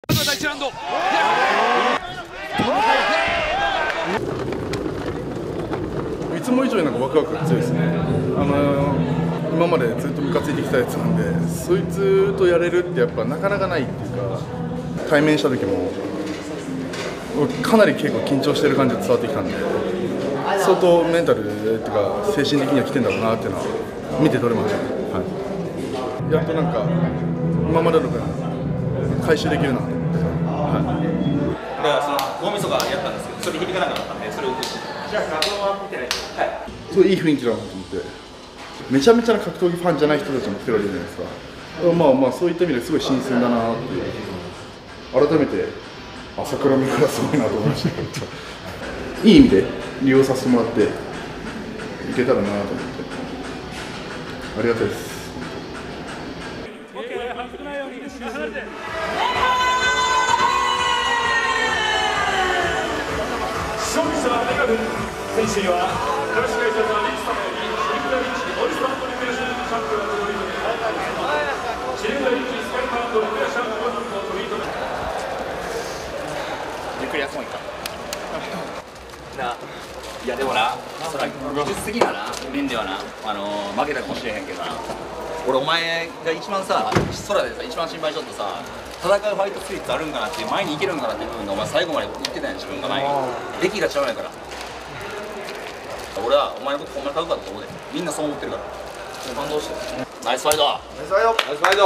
第1ラウンド。 いつも以上になんかワクワクが強いですね。今までずっとムカついてきたやつなんで、そいつとやれるってやっぱなかなかないっていうか、対面した時もかなり結構緊張してる感じが伝わってきたんで、相当メンタルっていうか精神的には来てんだろうなっていうのは見て取れましたね。はい、やっとなんか今までの分回収できるなと思って、 だからその大晦日やったんですけど、それ響かなかったんで、それをじゃあ画像は見てない。はい。 すごいいい雰囲気だなと思って、めちゃめちゃな格闘技ファンじゃない人たちも来てるわけじゃないですか。まあそういった意味ですごい新鮮だなっていう、改めて朝倉未来はすごいなと思いましたけど、いい意味で利用させてもらっていけたらなと思って、ありがたいです。 勝利したアメリカ軍選手には株式会社ザ・リーチ様よりシルクダ・リーチオリスパントリクエーションチャンピオンのトリートメント、シルクダ・リーチスカイパウンドリクエーションチャンピオンのトリートメント。 ゆっくり休もうかないやでもな、そら技術的なな面ではな、負けたかもしれへんけどな、俺お前が一番さ、空でさ一番心配しとってさ、戦うファイトスピリッツあるんかなっていう、前に行けるんかなっていう部分でお前最後まで言ってたやん、自分が前に歴が違うやから。俺はお前のことほんまに買うかって思うで、みんなそう思ってるから感動してる。ナイスファイト、ナイスファイト、ナイスファイト、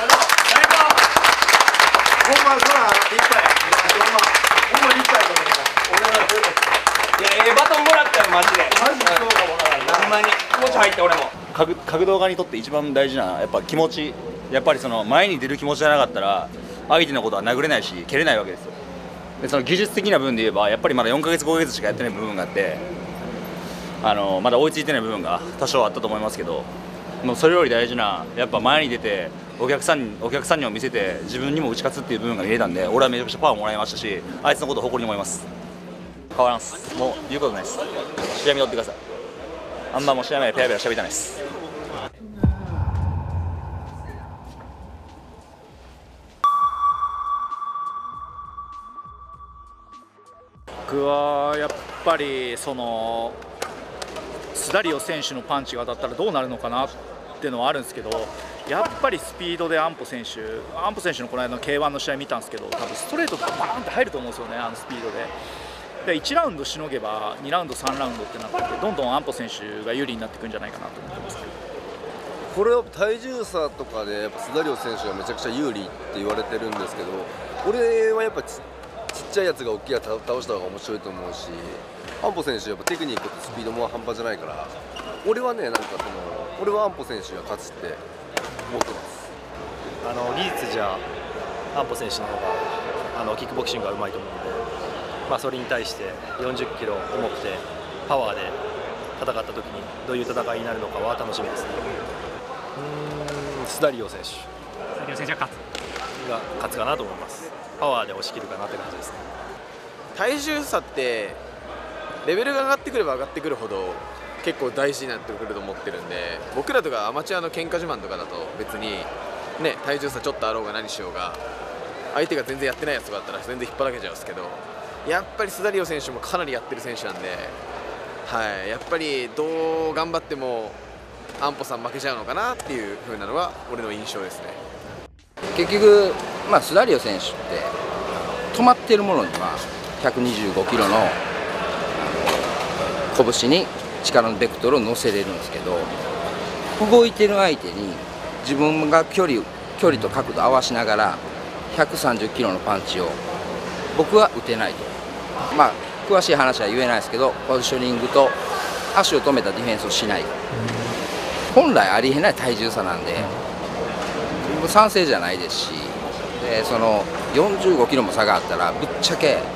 ほんま空行ったやん、ほんまに行ったやん。俺らいや、バトンもらったよマジで。マジでそうかもわからん。ほんまに気持ち入って、俺も格闘家にとって一番大事なやっぱ気持ち、やっぱりその前に出る気持ちじゃなかったら相手のことは殴れないし蹴れないわけですよ。でその技術的な部分で言えばやっぱりまだ4ヶ月5ヶ月しかやってない部分があって、まだ追いついてない部分が多少あったと思いますけど、もうそれより大事なやっぱ前に出てお客さんにも見せて自分にも打ち勝つっていう部分が見えたんで、俺はめちゃくちゃパワーもらいましたし、あいつのことを誇りに思います。変わらんす、もう言うことないです。試合見とってください。あんまもう試合前でペラペラ喋りたないです。 僕はやっぱりそのスダリオ選手のパンチが当たったらどうなるのかなっていうのはあるんですけど、やっぱりスピードで安保選手のこの間の K1 の試合見たんですけど、多分ストレートがバーンって入ると思うんですよね、あのスピードで。で1ラウンドしのげば2ラウンド3ラウンドってなってて、どんどん安保選手が有利になっていくんじゃないかなと思ってますけど、 これは体重差とかでやっぱスダリオ選手がめちゃくちゃ有利って言われてるんですけど、俺はやっぱちっちゃいやつが大きいやつ倒した方が面白いと思うし、安保選手やっぱテクニックとスピードも半端じゃないから、俺はねなんか俺は安保選手が勝つって思ってます。 技術じゃ安保選手の方がキックボクシングがうまいと思うので、それに対して40キロ重くてパワーで戦った時にどういう戦いになるのかは楽しみですね。スダリオ選手が勝つかなと思います。パワーで押し切るかなって感じですね。 体重差ってレベルが上がってくれば上がってくるほど結構大事になってくると思ってるんで、僕らとかアマチュアの喧嘩自慢とかだと別にね、体重差ちょっとあろうが何しようが相手が全然やってないやつとかだったら全然引っ張られちゃうんですけど、やっぱりスダリオ選手もかなりやってる選手なんで、はい、やっぱりどう頑張っても安保さん負けちゃうのかなっていう風なのが俺の印象ですね。 結局、スダリオ選手って止まってるものには125キロの拳に力のベクトルを乗せれるんですけど、動いてる相手に自分が距離と角度合わしながら130キロのパンチを僕は打てないと。詳しい話は言えないですけど、ポジショニングと足を止めたディフェンスをしない、本来ありえない体重差なんで賛成じゃないですし、その45キロも差があったらぶっちゃけ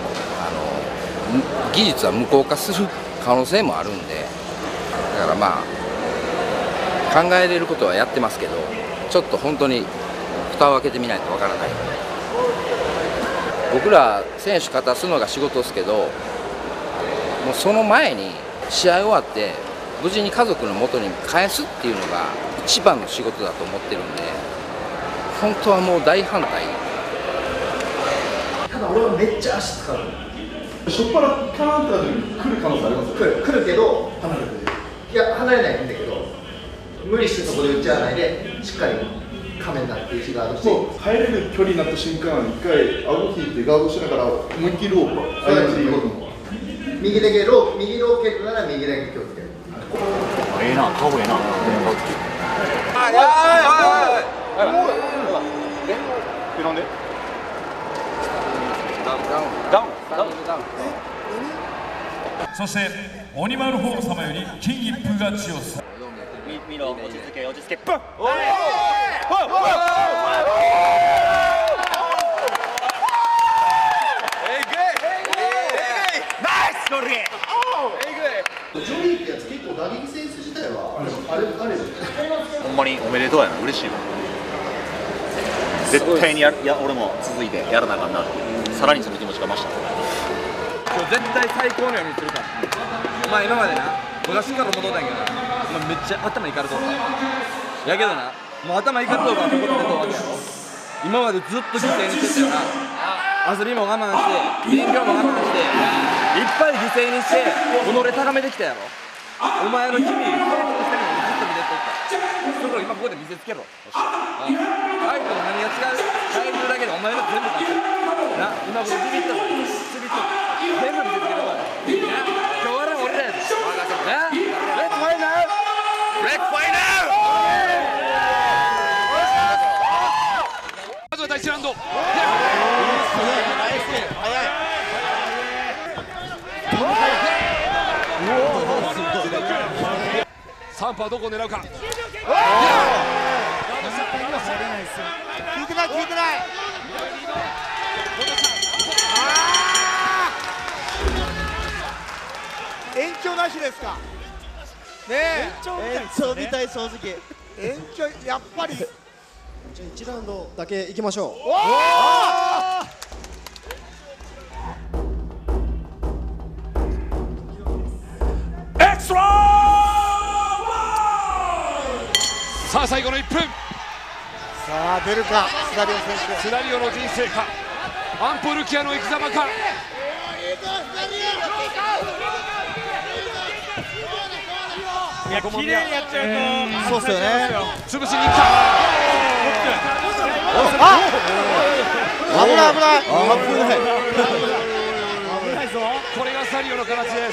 技術は無効化する可能性もあるんで、だから考えれることはやってますけど、ちょっと本当に蓋を開けてみないとわからない。僕ら選手勝たすのが仕事ですけど、もうその前に試合終わって無事に家族の元に返すっていうのが一番の仕事だと思ってるんで、本当はもう大反対ただ俺はめっちゃ足使う。 しょっぱなカーンってなって来る可能性ありますよ。 来るけど離れて。 いや離れないんだけど無理してそこで打ち合わないでしっかり亀になって内側として入れる距離になった瞬間一回顎引いてガードしながら思いっきりロープ相手に行こうと思う。 右だけロー蹴るなら右だけ気をつける。 ええな、顔ええな。 なんで？ ダウン。 そして鬼丸法様より金一封が血を吸う。 見ろ、落ち着け落ち着け。ブン。 ジョリーってやつ結構打撃センス自体はあれほんまにおめでとうやな、嬉しいわ。絶対に俺も続いてやらなあかんなっていうさらにその気持ちが増した。 今日絶対最高のようにするから。まあ今までな昔から戻ったんやけどな、めっちゃ頭いかれとったやけどな、もう頭いかれとうからここで出とうわけやろ。今までずっと犠牲にしてたよな。遊びも我慢して勉強も我慢していっぱい犠牲にして己高めてきたやろ。お前の日々成功してるのにずっと見てとった。それを今ここで見せつけろ。相手の何が違う体重だけでお前の全部勝つな。今これビビったのにスリット全部見せつけろ。今日は俺らやでな。レッツファイナルレッツファイナル。 まずは第1ラウンド。サンパはどこを狙うか。 聞いてない延長なしですかねえ。延長みたい正直。延長やっぱりじゃあ1ラウンドだけいきましょう。 エクストラさあ最後の1分。 さあ出るかスダリオ選手。 スダリオの人生かアンポルキアの生き様か。 いや綺麗にやっちゃうとそうっすよね。 潰しに行った危ないこれがスダリオの形です。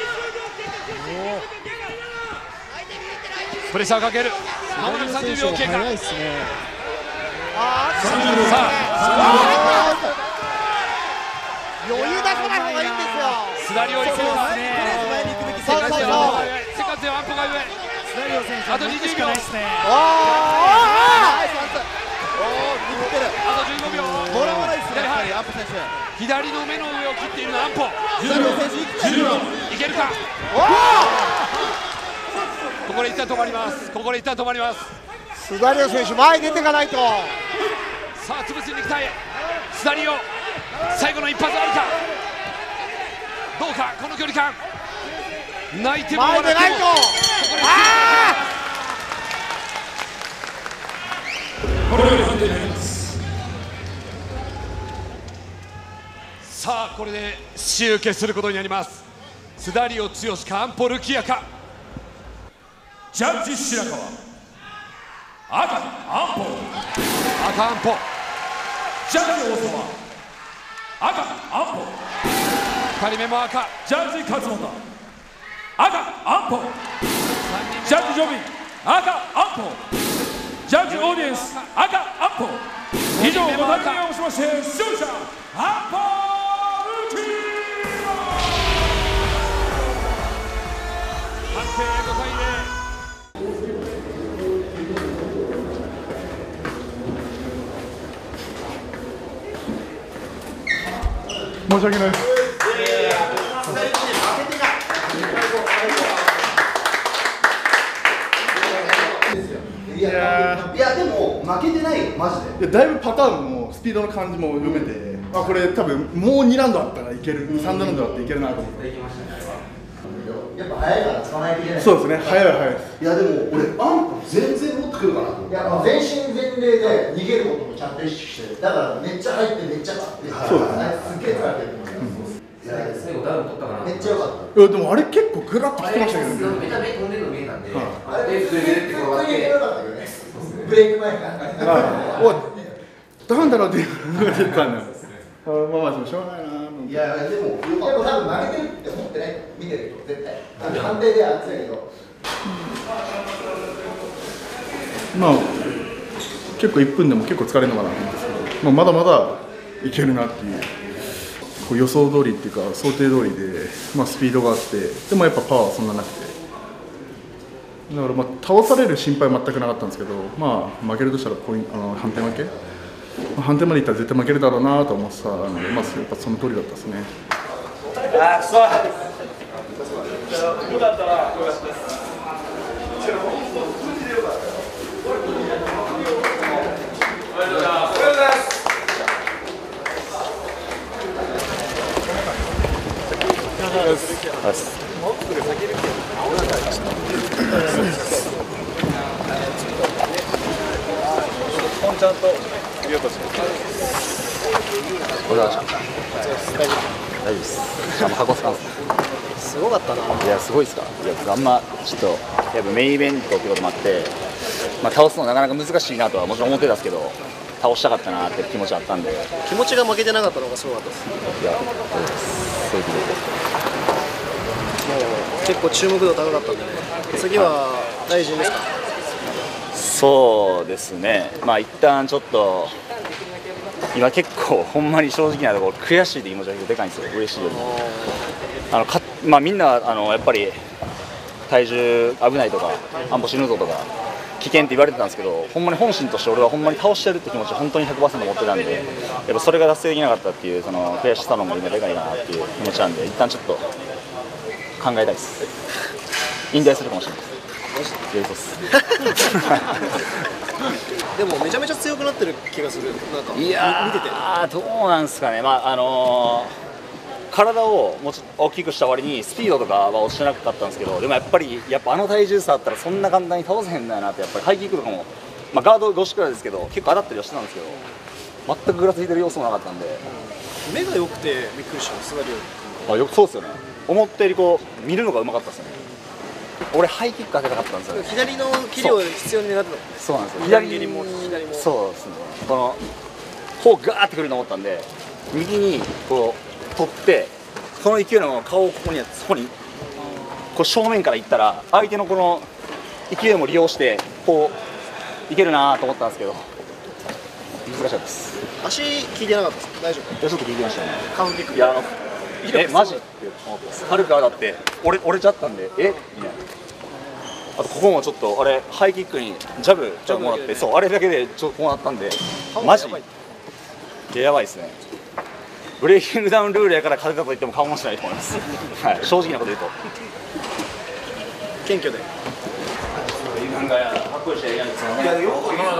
プレッシャーかける。まもなく30秒経過。 早いっすね。 さあ余裕出さない方がいいんですよ。 スダリオ行くのセカンドアンポが上。あと20秒。あと15秒。 もらわないですね。アンポ選手。 左の目の上を切っているのはアンポ。 スダリオ選手いけるか。ここで一旦止まります。 スダリオ選手前に出ていかないと。 さあ潰しに行きたいスダリオ。最後の一発あるかどうか。この距離感泣いても笑っても前でないと。 このように判定になります。さあこれで集結することになります。スダリオ剛かアンポルキアか。ジャッジ白川赤アンポ。赤アンポ。ジャッジ王様赤アンポ。2人目も赤。ジャッジ勝本赤アンポ。ジャッジジョビン赤アンポ。ジャッジオーディエンス赤アンポ。以上5対戦をしまして勝者アンポルキア。判定5対0。 申し訳ないです。 いやでも負けてないよマジで。 だいぶパターンもスピードの感じも読めて、これ多分もう2ラウンドあったらいける、3ラウンドあっていけるなと思って。 やっぱ早いから使わないといけない。 そうですね、早いです。 いやでも俺アンポ全然持ってくるかなと思って。いや全身全霊で逃げることもちゃんと意識してる。だからめっちゃ入ってめっちゃ勝って。 そうですね。 いやでもあれ結構グラッときてましたけどね。 めちゃめちゃ飛んでるの見えたんで、 あれ普通に転がってブレイク前からおいなんだろうっていうのが出たんだ。まあまあしょうがないな。 いやでも多分負けてるって思ってない見てる人絶対判定では熱いけどまあ結構1分でも結構疲れるのかなと思うんですけど、まあ、まだまだいけるなっていう、こう予想通りっていうか想定通りで、まあ、スピードがあってでもやっぱパワーはそんななくて、だからまあ倒される心配は全くなかったんですけど、まあ、負けるとしたら判定負け、判定までいったら絶対負けるだろうなと思ってたので、まあ、やっぱその通りだったですね。 あ、そう。よかったら。ちゃんと大丈夫です。箱使うんですすごかったな。いや、すごいですか。いや、あんまちょっとやっぱメインイベントってこともあって、まあ、倒すのなかなか難しいなとはもちろん思ってたんですけど、倒したかったなって気持ちあったんで、 気持ちが負けてなかったのがすごかったです。 いや、そういうことです。結構注目度高かったんでね。次は大臣ですか。 そうですね。まあ一旦ちょっと今結構ほんまに正直なところ悔しいって気持ちがでかいんですよ。嬉しいよりも。まあみんなやっぱり体重危ないとか安保死ぬぞとか危険って言われてたんですけど、ほんまに本心として俺はほんまに倒してるって気持ち本当に 100% 持ってたんで、やっぱそれが達成できなかったっていうその悔しさのも今でかいなっていう気持ちなんで、一旦ちょっと考えたいです。引退するかもしれないです。 でもめちゃめちゃ強くなってる気がする。なんかいや見ててどうなんですかね。まあ体をもうちょっと大きくした割にスピードとかは落ちてなかったんですけど、でもやっぱあの体重差だったらそんな簡単に倒せへんだよなって、やっぱりハイキックとかも、まあ、ガード同士くらいですけど結構当たったりはしてたんですけど、全くぐらついてる様子もなかったんで、 目が良くてびっくりした。すがりよそうですよね。思ったよりこう見るのがうまかったですね。俺ハイキック当てたかったんですよ。 左の切りを必要に狙ってた。 そうなんですよ。 左切りもそうですね。こうガーってくると思ったんで、右にこう取ってその勢いのまま顔をここにそこにこう正面から行ったら相手のこの勢いも利用してこういけるなと思ったんですけど難しかったです。 足効いてなかったですか。大丈夫。 ちょっと効いてましたね。 カウンティック。 いやマジって思ってます。軽く当たって折れちゃったんでみたいな。あとここもちょっとあれハイキックにジャブもらって、そうあれだけでちょっとこうなったんでマジでやばいですね。ブレイキングダウンルールやから勝てたと言っても顔もしないと思います。はい、正直なこと言うと謙虚でなんかかっこいい試合やるんですよね。いやよく言うな。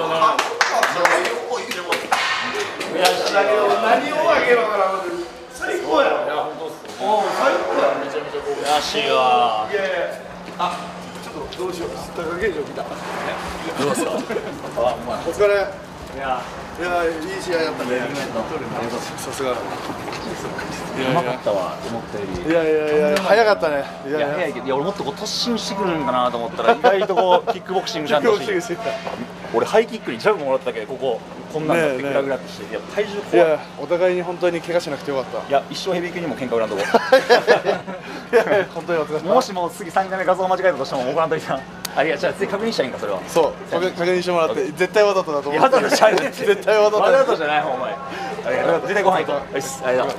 いや何をあげろかな。最高やろ。いや本当です。最高や。めちゃめちゃこう悔しいわ。いやいやあちょっとどうしよう。高木城見た。どうですか。 お疲れ。いやいい試合だったね。さすが。 うまかったわ思ったより。 いや早かったね。 いや早いけど、俺もっとこう突進してくるんかなと思ったら意外とこうキックボクシングちゃんとして。俺ハイキックにジャブもらったけどこんなんだってグラグラってして、いや体重怖い。 いやお互いに本当に怪我しなくてよかった。 いや一生ヘビー級にも喧嘩売らんとこ。 いや本当にお疲れ様。 もしも次3回目画像間違えたとしても怒らんといた。あいやじゃあ次確認したいんかそれは。 そう確認してもらって絶対わざとだと思う。 わざとじゃない。 絶対わざと。 わざとじゃないお前。ありがとう。絶対ご飯行こう。よしありがとう。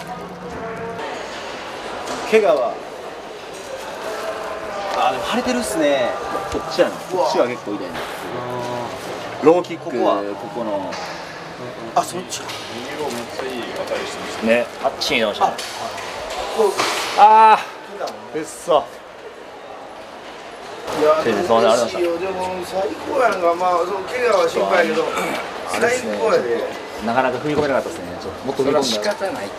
怪我はでも腫れてるっすね。こっちやな。こっちは結構痛いな。ローキックここのそっちか。 ねあっちにいました。あうっそ。 いやでも嬉しいよ。でも最高やんか。まあその怪我は心配やけど最高やで。 なかなか踏み込めなかったですね。もっと踏み込んだ。 仕方ないって。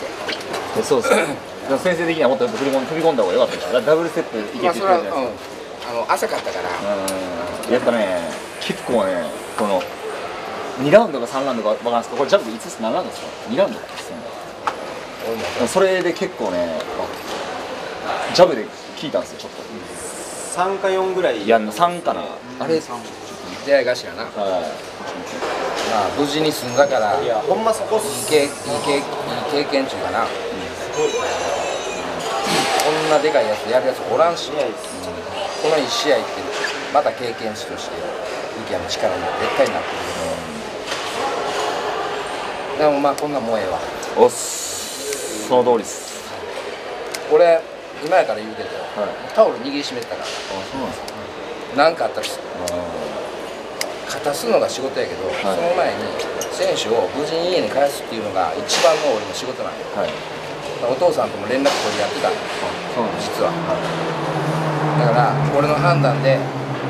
そうです。先生的にはもっと踏み込んだ方が良かったでしょ。ダブルステップいけって言ってたじゃないですか。 浅かったからやっぱね結構ねこの2ラウンドか3ラウンドか分からないですけど、これジャブいつ何ラウンドですか。2ラウンドですね。それで結構ねジャブで聞いたんですよちょっと。 3か4ぐらい。 いや3かな。 あれ出会い頭な、まあ無事に済んだから、 いやほんまそこいい経験中かな、こんなでかいやつやるやつおらんし、この1試合ってまた経験値として浮山の力に絶対になってるけど、でもまあこんなんもうええわ。 おっす、その通りです。 俺今やから言うけど、タオル握りしめてたから。 そうなんですか。 何かあったら片すのが仕事やけど、その前に選手を無事に家に帰すっていうのが一番の俺の仕事なんよ、お父さんとも連絡取り合ってたんよ、実は、だから俺の判断で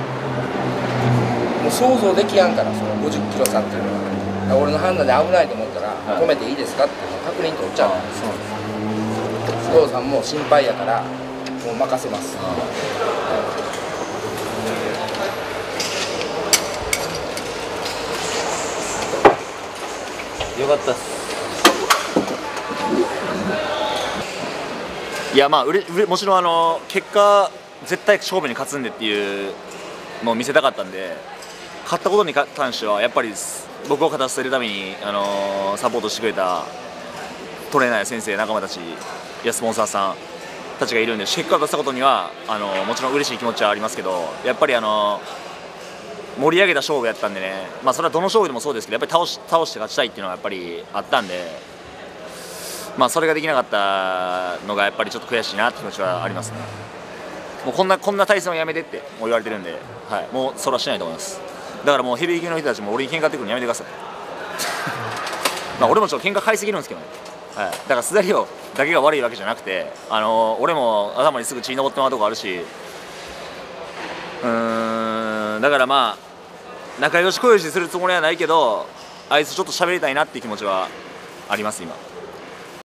もう想像できやんから、その50キロ差っていうのは、俺の判断で危ないと思ったら止めていいですかっていうのを確認取っちゃう、お父さんも心配やからもう任せます。 よかったっす。いやまあもちろん結果絶対勝負に勝つんでっていうのを見せたかったんで、勝ったことに関してはやっぱり僕を勝たせるためにサポートしてくれたトレーナーや先生、仲間たちやスポンサーさんたちがいるんで、結果を出したことにはもちろん嬉しい気持ちはありますけど、やっぱり盛り上げた勝負やったんでね、まあ、それはどの勝負でもそうですけど、やっぱり倒して勝ちたいっていうのはやっぱりあったんで、まあ、それができなかったのがやっぱりちょっと悔しいなって気持ちはありますね。もうこんな対戦をやめてってもう言われてるんで、はい、もうそれはしないと思います。だからもうヘビー級の人たちも俺に喧嘩ってくるのやめてくださいまあ俺もちょっと喧嘩買いすぎるんですけどね、はい、だからスダリオだけが悪いわけじゃなくて、俺も頭にすぐ血登ってまうとこあるし、だからまあ仲良し小良しするつもりはないけど、あいつちょっと喋りたいなっていう気持ちはあります今。